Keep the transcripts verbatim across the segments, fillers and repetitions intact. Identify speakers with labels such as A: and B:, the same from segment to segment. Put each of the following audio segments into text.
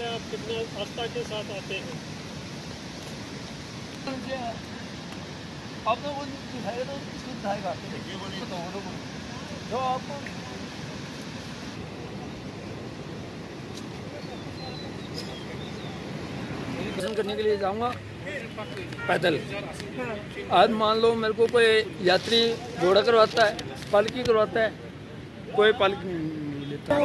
A: है, आप कितना आस्था के साथ आते हैं?
B: आपने वो दिखाएगा तो किसको दिखाएगा? जो आपको दर्शन करने के लिए जाऊंगा पैदल। आज मान लो मेरे को कोई यात्री घोड़ा करवाता है, पालकी करवाता है, कोई पालकी नहीं लेता।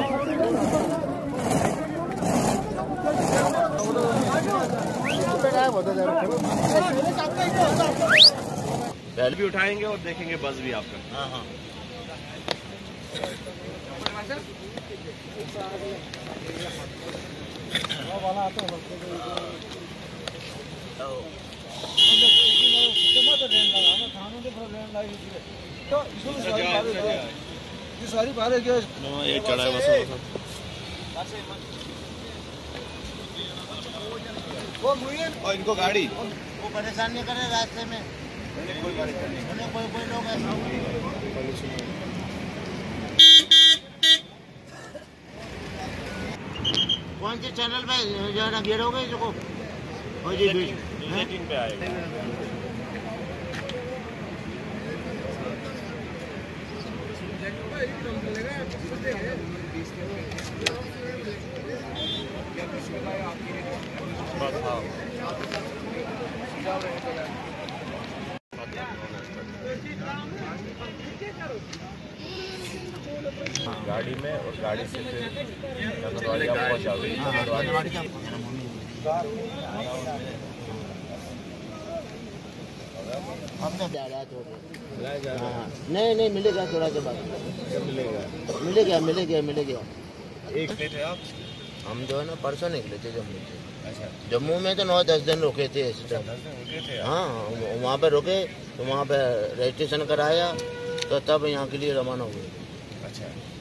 C: बैल भी उठाएंगे और देखेंगे बस भी आपका। हाँ हाँ
B: सारी बार है क्या
C: ये चढ़ा है बस। और इनको गाड़ी
D: वो परेशान नहीं करे रास्ते में, कोई गाड़ी कोई कोई लोग ऐसा। कौन से चैनल पे जो है ना गिरोगे जो को जी
C: तीन पे आएगा। गाड़ी में और गाड़ी से फिर
D: नहीं नहीं मिलेगा थोड़ा के बाद मिलेगा मिलेगा मिलेगा मिलेगा।
C: एक थे आप?
D: हम जो है ना परसों निकले थे जम्मू से। अच्छा। जम्मू में तो नौ दस दिन रुके थे इस टाइम। हाँ वहाँ पे रुके तो वहाँ पे रजिस्ट्रेशन कराया तो तब यहाँ के लिए रवाना हुए।
C: अच्छा।